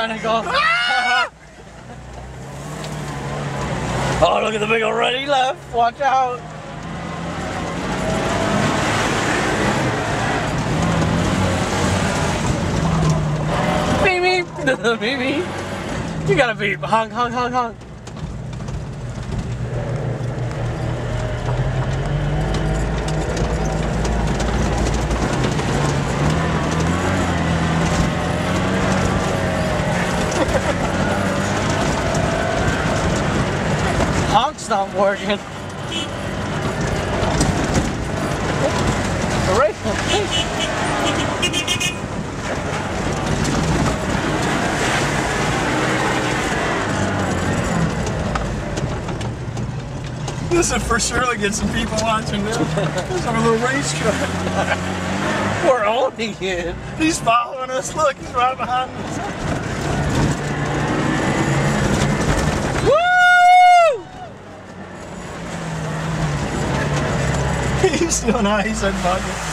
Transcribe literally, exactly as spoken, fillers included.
trying to go. Ah! Oh, look at the big old red, he left. Watch out. Beep beep. Beep beep. You gotta beep. Honk, honk, honk, honk. Honk's not working. This is for sure to get some people watching this. This is our little racetrack. We're owning it. He's following us. Look, he's right behind us. Woo! He's doing how he said, buddy.